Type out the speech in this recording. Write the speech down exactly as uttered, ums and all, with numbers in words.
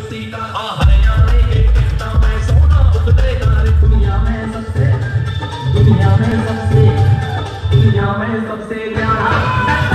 सीता हरियाणे के किस्ता में सोना उतरेगा रे दुनिया में सबसे दुनिया में सबसे दुनिया में सबसे प्यारा